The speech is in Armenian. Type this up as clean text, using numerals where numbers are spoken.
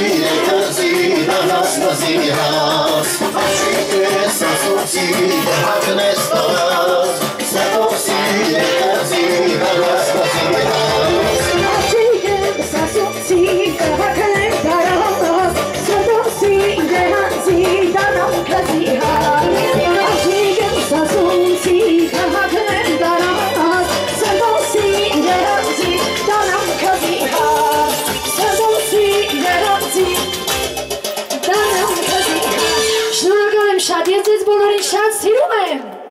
târzi, dar asta zi raz Aşık sasuci, de haknes paraz Satosi, târzi, dar asta zi raz Aşık sasuci, de haknes paraz Satosi, târzi, dar asta zi raz Aşık sasuci, de haknes paraz Satosi, târzi, dar asta zi raz Satosi, târzi, dar asta zi raz Շնորհակալ եմ շատ, ես ձեզ բոլորին շատ սիրում եմ։